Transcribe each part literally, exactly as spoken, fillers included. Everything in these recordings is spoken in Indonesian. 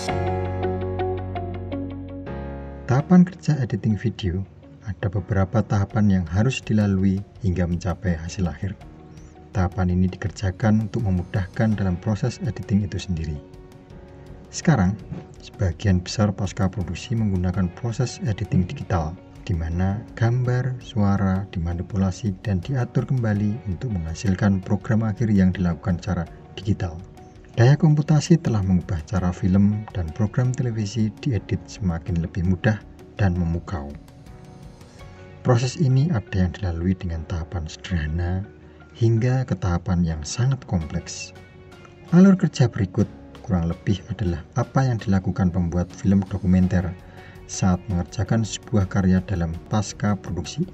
Tahapan kerja editing video, ada beberapa tahapan yang harus dilalui hingga mencapai hasil akhir. Tahapan ini dikerjakan untuk memudahkan dalam proses editing itu sendiri. Sekarang, sebagian besar pasca produksi menggunakan proses editing digital, di mana gambar, suara dimanipulasi dan diatur kembali untuk menghasilkan program akhir yang dilakukan secara digital. Daya komputasi telah mengubah cara film dan program televisi diedit semakin lebih mudah dan memukau. Proses ini ada yang dilalui dengan tahapan sederhana hingga ke tahapan yang sangat kompleks. Alur kerja berikut kurang lebih adalah apa yang dilakukan pembuat film dokumenter saat mengerjakan sebuah karya dalam pasca produksi.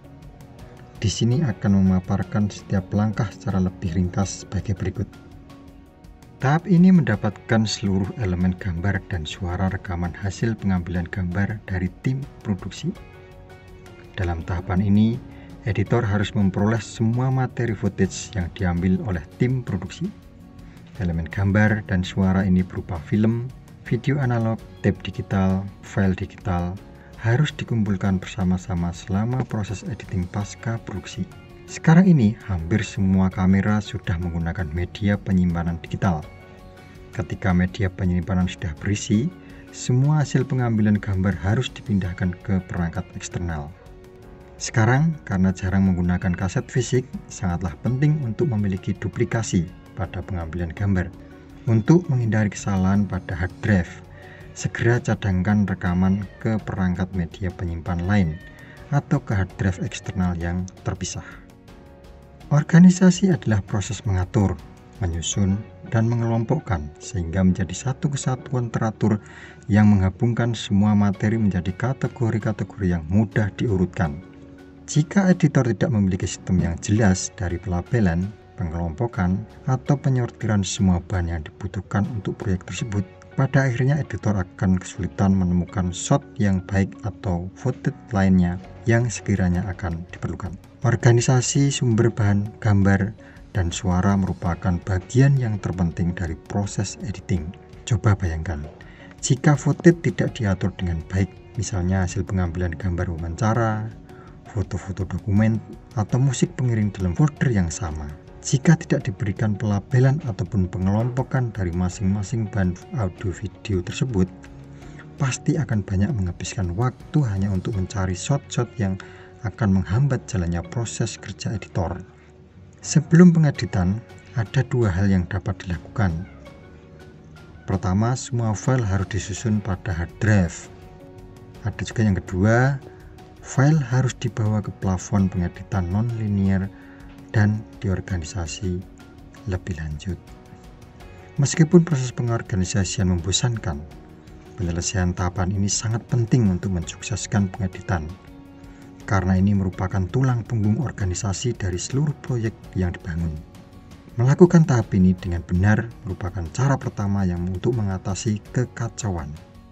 Di sini akan memaparkan setiap langkah secara lebih ringkas sebagai berikut. Tahap ini mendapatkan seluruh elemen gambar dan suara rekaman hasil pengambilan gambar dari tim produksi. Dalam tahapan ini, editor harus memperoleh semua materi footage yang diambil oleh tim produksi. Elemen gambar dan suara ini berupa film, video analog, tape digital, file digital, harus dikumpulkan bersama-sama selama proses editing pasca produksi. Sekarang ini, hampir semua kamera sudah menggunakan media penyimpanan digital. Ketika media penyimpanan sudah berisi, semua hasil pengambilan gambar harus dipindahkan ke perangkat eksternal. Sekarang, karena jarang menggunakan kaset fisik, sangatlah penting untuk memiliki duplikasi pada pengambilan gambar. Untuk menghindari kesalahan pada hard drive, segera cadangkan rekaman ke perangkat media penyimpan lain atau ke hard drive eksternal yang terpisah. Organisasi adalah proses mengatur, menyusun, dan mengelompokkan sehingga menjadi satu kesatuan teratur yang menggabungkan semua materi menjadi kategori-kategori yang mudah diurutkan. Jika editor tidak memiliki sistem yang jelas dari pelabelan, pengelompokan, atau penyortiran semua bahan yang dibutuhkan untuk proyek tersebut, pada akhirnya editor akan kesulitan menemukan shot yang baik atau footage lainnya yang sekiranya akan diperlukan. Organisasi sumber bahan, gambar, dan suara merupakan bagian yang terpenting dari proses editing. Coba bayangkan, jika footage tidak diatur dengan baik, misalnya hasil pengambilan gambar wawancara, foto-foto dokumen, atau musik pengiring dalam folder yang sama. Jika tidak diberikan pelabelan ataupun pengelompokan dari masing-masing bahan audio video tersebut, pasti akan banyak menghabiskan waktu hanya untuk mencari shot-shot yang akan menghambat jalannya proses kerja editor. Sebelum pengeditan, ada dua hal yang dapat dilakukan. Pertama, semua file harus disusun pada hard drive. Ada juga yang kedua, file harus dibawa ke plafon pengeditan non-linear dan diorganisasi lebih lanjut. Meskipun proses pengorganisasian membosankan, penyelesaian tahapan ini sangat penting untuk mensukseskan pengeditan, karena ini merupakan tulang punggung organisasi dari seluruh proyek yang dibangun. Melakukan tahap ini dengan benar merupakan cara pertama yang untuk mengatasi kekacauan.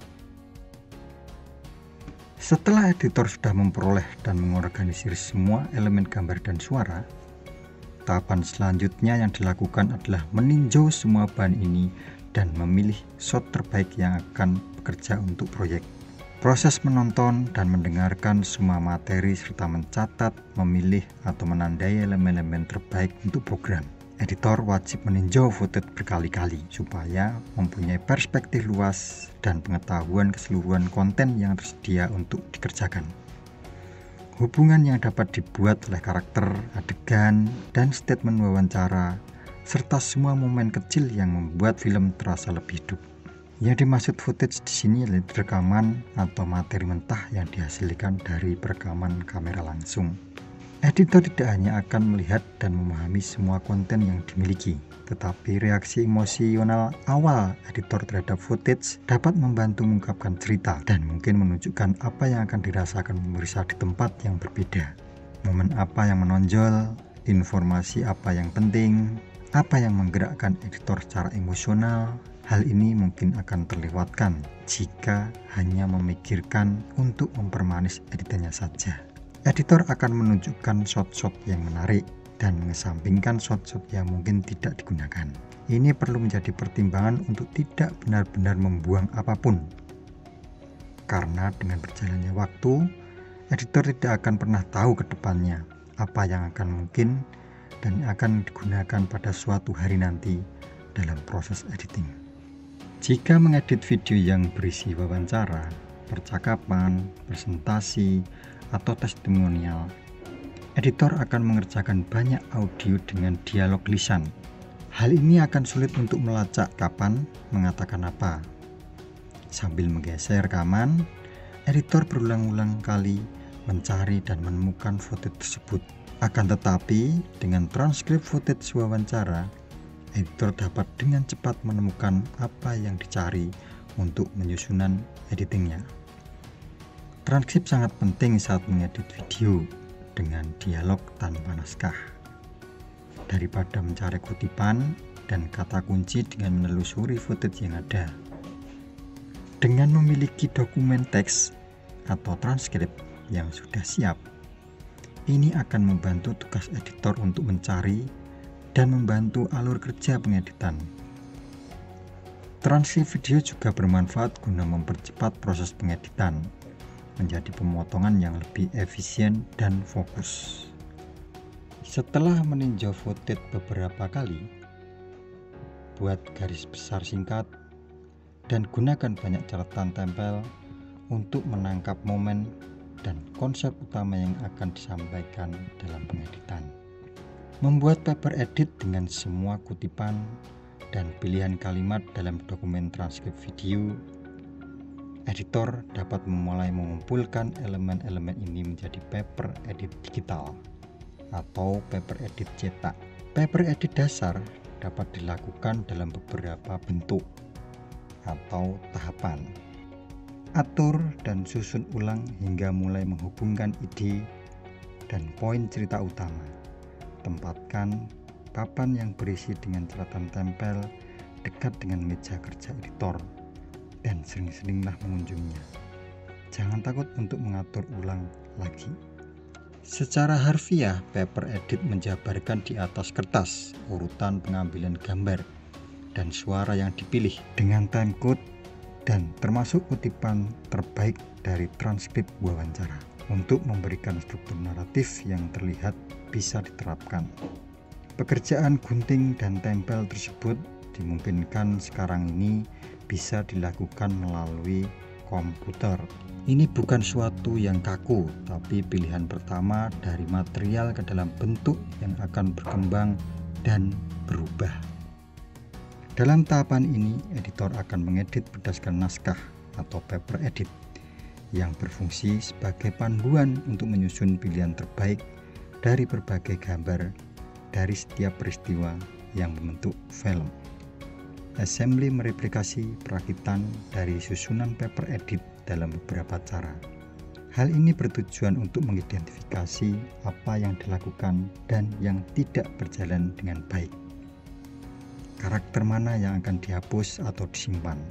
Setelah editor sudah memperoleh dan mengorganisir semua elemen gambar dan suara, tahapan selanjutnya yang dilakukan adalah meninjau semua bahan ini dan memilih shot terbaik yang akan bekerja untuk proyek. Proses menonton dan mendengarkan semua materi serta mencatat, memilih, atau menandai elemen-elemen terbaik untuk program. Editor wajib meninjau footage berkali-kali supaya mempunyai perspektif luas dan pengetahuan keseluruhan konten yang tersedia untuk dikerjakan. Hubungan yang dapat dibuat oleh karakter, adegan, dan statement wawancara, serta semua momen kecil yang membuat film terasa lebih hidup. Yang dimaksud footage di sini adalah rekaman atau materi mentah yang dihasilkan dari perekaman kamera langsung. Editor tidak hanya akan melihat dan memahami semua konten yang dimiliki, tetapi reaksi emosional awal editor terhadap footage dapat membantu mengungkapkan cerita dan mungkin menunjukkan apa yang akan dirasakan pemirsa di tempat yang berbeda. Momen apa yang menonjol, informasi apa yang penting, apa yang menggerakkan editor secara emosional. Hal ini mungkin akan terlewatkan jika hanya memikirkan untuk mempermanis editannya saja. Editor akan menunjukkan shot-shot yang menarik, dan mengesampingkan shot-shot yang mungkin tidak digunakan. Ini perlu menjadi pertimbangan untuk tidak benar-benar membuang apapun. Karena dengan berjalannya waktu, editor tidak akan pernah tahu ke depannya apa yang akan mungkin dan akan digunakan pada suatu hari nanti dalam proses editing. Jika mengedit video yang berisi wawancara, percakapan, presentasi, atau testimonial, editor akan mengerjakan banyak audio dengan dialog lisan. Hal ini akan sulit untuk melacak kapan mengatakan apa. Sambil menggeser rekaman, editor berulang-ulang kali mencari dan menemukan footage tersebut. Akan tetapi, dengan transkrip footage wawancara, editor dapat dengan cepat menemukan apa yang dicari untuk menyusunan editingnya. Transkrip sangat penting saat mengedit video dengan dialog tanpa naskah. Daripada mencari kutipan dan kata kunci dengan menelusuri footage yang ada. Dengan memiliki dokumen teks atau transkrip yang sudah siap, ini akan membantu tugas editor untuk mencari dan membantu alur kerja pengeditan. Transkrip video juga bermanfaat guna mempercepat proses pengeditan menjadi pemotongan yang lebih efisien dan fokus. Setelah meninjau footage beberapa kali, buat garis besar singkat dan gunakan banyak catatan tempel untuk menangkap momen dan konsep utama yang akan disampaikan dalam pengeditan. Membuat paper edit dengan semua kutipan dan pilihan kalimat dalam dokumen transkrip video, editor dapat memulai mengumpulkan elemen-elemen ini menjadi paper edit digital atau paper edit cetak. Paper edit dasar dapat dilakukan dalam beberapa bentuk atau tahapan. Atur dan susun ulang hingga mulai menghubungkan ide dan poin cerita utama. Tempatkan papan yang berisi dengan catatan tempel dekat dengan meja kerja editor dan sering-seringlah mengunjunginya. Jangan takut untuk mengatur ulang lagi. Secara harfiah, paper edit menjabarkan di atas kertas urutan pengambilan gambar dan suara yang dipilih dengan timecode dan termasuk kutipan terbaik dari transkrip wawancara untuk memberikan struktur naratif yang terlihat bisa diterapkan. Pekerjaan gunting dan tempel tersebut dimungkinkan sekarang ini bisa dilakukan melalui komputer. Ini bukan suatu yang kaku, tapi pilihan pertama dari material ke dalam bentuk yang akan berkembang dan berubah. Dalam tahapan ini, editor akan mengedit berdasarkan naskah atau paper edit yang berfungsi sebagai panduan untuk menyusun pilihan terbaik dari berbagai gambar dari setiap peristiwa yang membentuk film. Assembly mereplikasi perakitan dari susunan paper edit dalam beberapa cara. Hal ini bertujuan untuk mengidentifikasi apa yang dilakukan dan yang tidak berjalan dengan baik. Karakter mana yang akan dihapus atau disimpan.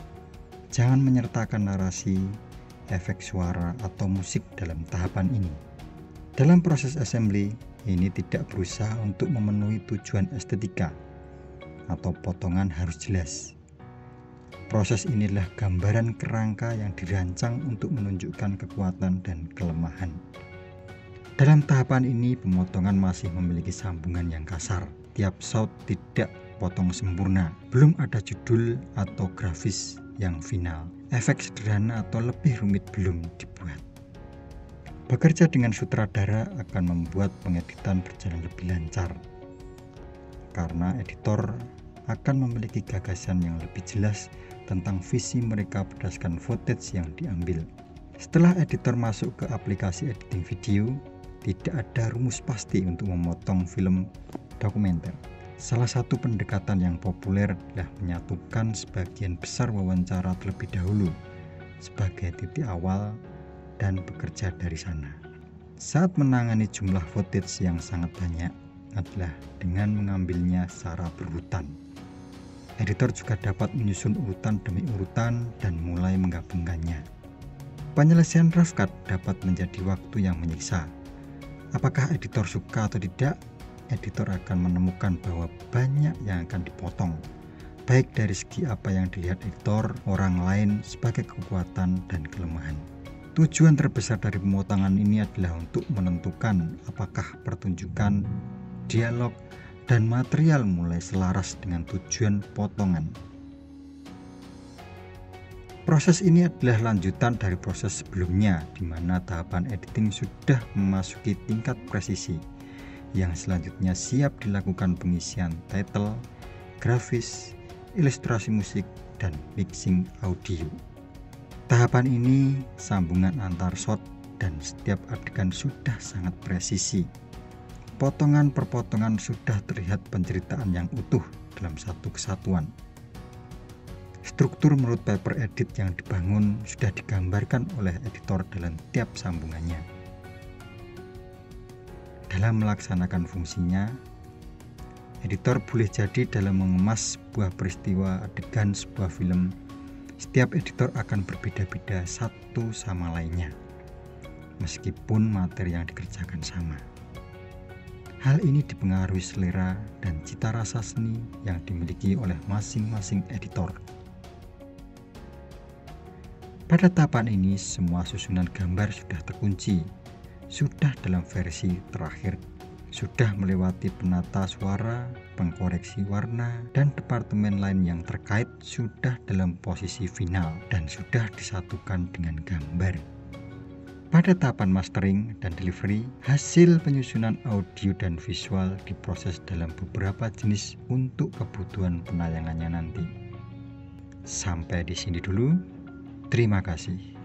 Jangan menyertakan narasi, efek suara, atau musik dalam tahapan ini. Dalam proses assembly, ini tidak berusaha untuk memenuhi tujuan estetika atau potongan harus jelas. Proses inilah gambaran kerangka yang dirancang untuk menunjukkan kekuatan dan kelemahan. Dalam tahapan ini, pemotongan masih memiliki sambungan yang kasar. Tiap shot tidak potong sempurna. Belum ada judul atau grafis yang final. Efek sederhana atau lebih rumit belum dibuat. Bekerja dengan sutradara akan membuat pengeditan berjalan lebih lancar. Karena editor akan memiliki gagasan yang lebih jelas tentang visi mereka berdasarkan footage yang diambil. Setelah editor masuk ke aplikasi editing video, tidak ada rumus pasti untuk memotong film dokumenter. Salah satu pendekatan yang populer adalah menyatukan sebagian besar wawancara terlebih dahulu sebagai titik awal dan bekerja dari sana. Saat menangani jumlah footage yang sangat banyak adalah dengan mengambilnya secara berurutan. Editor juga dapat menyusun urutan demi urutan dan mulai menggabungkannya. Penyelesaian rough cut dapat menjadi waktu yang menyiksa. Apakah editor suka atau tidak? editor akan menemukan bahwa banyak yang akan dipotong, baik dari segi apa yang dilihat editor orang lain sebagai kekuatan dan kelemahan. Tujuan terbesar dari pemotongan ini adalah untuk menentukan apakah pertunjukan, dialog, dan material mulai selaras dengan tujuan potongan. Proses ini adalah lanjutan dari proses sebelumnya, di mana tahapan editing sudah memasuki tingkat presisi, yang selanjutnya siap dilakukan pengisian title, grafis, ilustrasi musik, dan mixing audio. Tahapan ini sambungan antar shot dan setiap adegan sudah sangat presisi. Potongan per potongan sudah terlihat penceritaan yang utuh dalam satu kesatuan. Struktur menurut paper edit yang dibangun sudah digambarkan oleh editor dalam tiap sambungannya. Dalam melaksanakan fungsinya, editor boleh jadi dalam mengemas sebuah peristiwa adegan sebuah film, setiap editor akan berbeda-beda satu sama lainnya, meskipun materi yang dikerjakan sama. Hal ini dipengaruhi selera dan cita rasa seni yang dimiliki oleh masing-masing editor. Pada tahapan ini, semua susunan gambar sudah terkunci, sudah dalam versi terakhir, sudah melewati penata suara, pengkoreksi warna, dan departemen lain yang terkait sudah dalam posisi final dan sudah disatukan dengan gambar. Pada tahapan mastering dan delivery, hasil penyusunan audio dan visual diproses dalam beberapa jenis untuk kebutuhan penayangannya nanti. Sampai di sini dulu. Terima kasih.